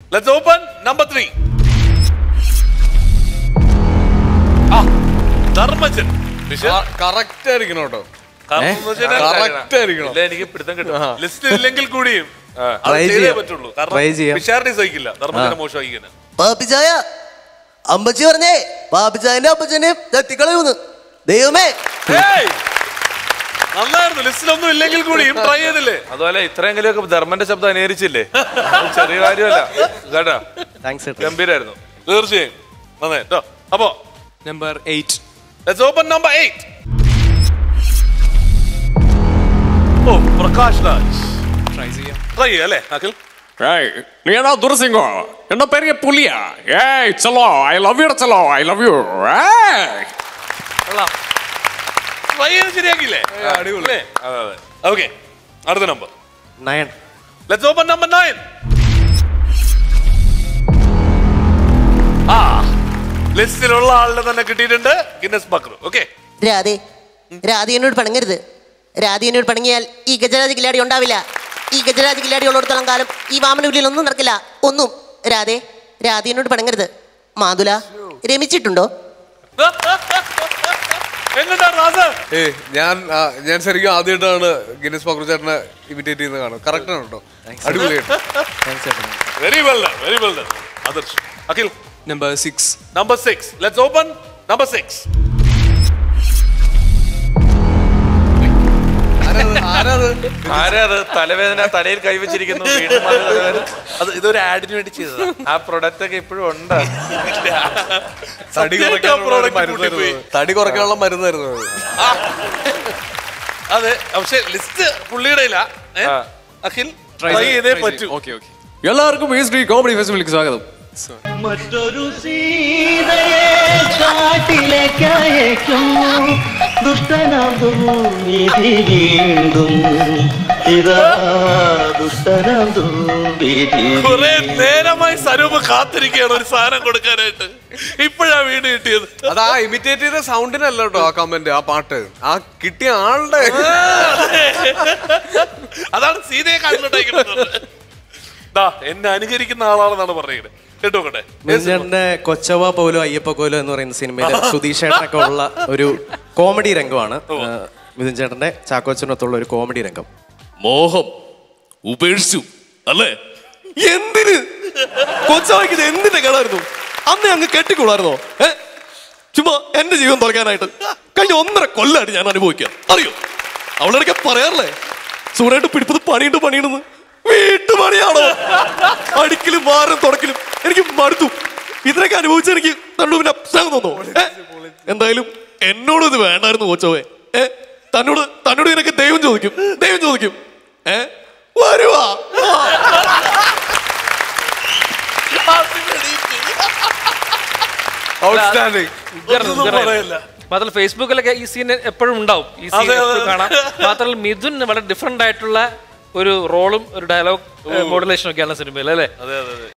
Let's open number 3. Dharmajan. Correct ആയിരിക്കണം കേട്ടോ. എനിക്ക് പിടുത്തം കിട്ടും. ലിസ്റ്റ് ഇല്ലെങ്കിൽ കൂടിയും പറ്റുള്ളൂ. കാരണം പിഷാരടി സഹിക്കില്ല ധർമ്മജനെ മോശമായിക്കാന്. പാപ്പിച്ചായ അമ്പച്ചി പറഞ്ഞേ പാപ്പിച്ചായന്റെ അപ്പച്ചനെ തട്ടിക്കളയൂന്ന്. ദൈവമേ നന്നായിരുന്നു. ലിസ്റ്റിലൊന്നും ഇല്ലെങ്കിൽ കൂടിയും ട്രൈ ചെയ്തില്ലേ? അതുപോലെ ഇത്രയെങ്കിലും ഒക്കെ ധർമ്മന്റെ ശബ്ദം അനുകരിച്ചില്ലേ? ചെറിയ കാര്യമല്ല കേട്ടാ. ഗംഭീരായിരുന്നു. തീർച്ചയായും നന്നായി കേട്ടോ. അപ്പോ നമ്പർ 8. Let's open number 8. ഓ പ്രകാശ് രാജ്. ട്രൈ ചെയ്യാം. ട്രൈ ചെയ്യാം അല്ലേ അഖിൽ? நீ என்ன துரசிங்கோ என்ன பெரிய புலியா ஏய் சலோ ஐ லவ் யூ சலோ ஐ லவ் யூ ஏய் ട്രൈ ചെയ്ത് ശരിയാക്കില്ലേ? അടിപൊളി. ഓക്കെ അടുത്ത നമ്പർ 9. Let's open number 9. ലിസ്റ്റിലുള്ള ആളുടെ തന്നെ കിട്ടിയിട്ടുണ്ട് ഗിന്നസ് ബക്രു. ഓക്കെ രാധ എന്നോട് പണങ്ങരുത്. രാധ എന്നോട് പണങ്ങിയാൽ ഈ ഗജരാജ കില്ലാടി ഉണ്ടാവില്ല. ഈ ഗജരാജ കില്ലാടി ഉള്ളിടത്തോളം കാലം ഈ വാമനുള്ളിൽ ഒന്നും നടക്കില്ല. ഒന്നും. രാധ എന്നോട് പണങ്ങരുത്. മാതുല രമിച്ചിട്ടുണ്ടോ? ഞാൻ ശരിക്കും ആദ്യമായിട്ടാണ് ഗിന്നസ് ബക്രു ചേട്ടനെ ഇമിറ്റേറ്റ് ചെയ്യുന്നത് കാണും. കറക്റ്റ് ആണ് കേട്ടോ. അടിപൊളിയായിട്ട്. Very well done, very well done. Adarsh. Akhil number 6. Number 6. Let's open number 6. ആരാത്? തലവേദന തലയിൽ കൈവച്ചിരിക്കുന്നു. ഇതൊരു ആഡിന് വേണ്ടി ചെയ്തത്. ആ പ്രൊഡക്റ്റ് ഒക്കെ ഇപ്പോഴും ഉണ്ട്. തടി കുറയ്ക്കാനുള്ള മരുന്നായിരുന്നു. അതെ, പക്ഷെ ലിസ്റ്റ് പുള്ളിയുടെ അഖിൽ ട്രൈ ചെയ്തേ പറ്റൂ. എല്ലാവർക്കും ഈസ്ട്രി കോമഡി ഫെസ്റ്റിവലിലേക്ക് സ്വാഗതം. മറ്റൊരു സീതയെ കാട്ടിലേക്കയക്കും ദുഷ്ടനാകും വിധി വീണ്ടും ഇതാ ദുഷ്ടനാകും വിധി. കുറെ നേരമായി സരൂപ് കാത്തിരിക്കുകയാണ് ഒരു സാധനം കൊടുക്കാനായിട്ട്. ഇപ്പോഴാ വീട് കിട്ടിയത്. അത് ആ ഇമിറ്റേറ്റ് ചെയ്ത സൗണ്ടിനല്ല കേട്ടോ ആ കമന്റ്, ആ പാട്ട്, ആ കിട്ടിയ ആളുടെ. അതാണ് സീതയെ കാട്ടിലോട്ടേക്കുന്നത്. എന്നെ അനുകരിക്കുന്ന ആളാണെന്നാണ് പറയുന്നത്. മിഥുൻചേട്ടന്റെ കൊച്ചവ പോലോ അയ്യപ്പ കോലോ എന്ന് പറയുന്ന സിനിമയിൽ സുധീഷ് ചേട്ടനൊക്കെ ഉള്ള ഒരു കോമഡി രംഗമാണ് മിഥുൻചേട്ടന്റെ ചാക്കോച്ചനൊത്തുള്ള ഒരു കോമഡി രംഗം. മോഹം ഉപേക്ഷിച്ചു അല്ലേ? എന്തിന് കൊച്ചവയ്ക്ക് എന്തിന്റെ കളായിരുന്നു? അന്ന് അങ്ങ് കെട്ടിക്കൂടായിരുന്നോ? ചുമ്മാ എന്റെ ജീവൻ തുറക്കാനായിട്ട് കഴിഞ്ഞ 1.5 കൊല്ലമായിട്ട് ഞാൻ അനുഭവിക്കാം. അറിയോ, അവളൊക്കെ പറയാറില്ലേ സൂറായിട്ട് പിടിപ്പത് പണിയുണ്ടെന്ന്. വീട്ടുപണിയാണോ? അടിക്കലും മാറും തുടക്കലും എനിക്ക് മടുത്തു. ഇതിനൊക്കെ അനുഭവിച്ച എനിക്ക് പിന്നെ അപ്സാകം തോന്നുന്നു. എന്തായാലും എന്നോട് ഇത് വേണ്ടായിരുന്നു കോച്ചോവേ. തന്നോട് ഇതിനൊക്കെ ദൈവം ചോദിക്കും. വരുവാ. മാത്രമല്ല ഫേസ്ബുക്കിലൊക്കെ ഈ സീൻ എപ്പോഴും ഉണ്ടാവും. ഈ സീൻ കാണാം. മാത്രമല്ല മിഥുൻ വളരെ ഡിഫറെന്റ് ആയിട്ടുള്ള ഒരു റോളും ഒരു ഡയലോഗ് മോഡുലേഷനും ഒക്കെയാണ് സിനിമയിൽ അല്ലേ?